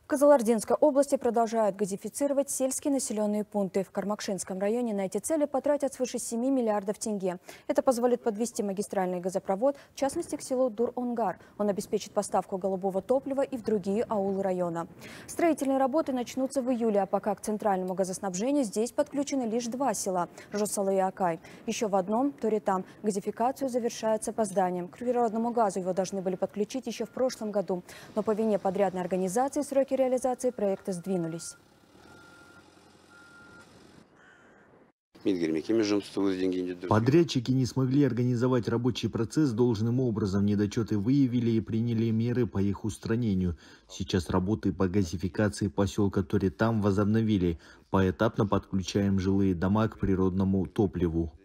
Кызылординской области продолжают газифицировать сельские населенные пункты. В Кармакшинском районе на эти цели потратят свыше 7 миллиардов тенге. Это позволит подвести магистральный газопровод, в частности, к селу Дур-Онгар. Он обеспечит поставку голубого топлива и в другие аулы района. Строительные работы начнутся в июле, а пока к центральному газоснабжению здесь подключены лишь два села – Жосалы и Акай. Еще в одном, Торитам, газификацию завершают с опозданием. К природному газу его должны были подключить еще в прошлом году. Но по вине подрядной организации сроки реализации проекта сдвинулись. Подрядчики не смогли организовать рабочий процесс должным образом. Недочеты выявили и приняли меры по их устранению. Сейчас работы по газификации поселка Торитам возобновили. Поэтапно подключаем жилые дома к природному топливу.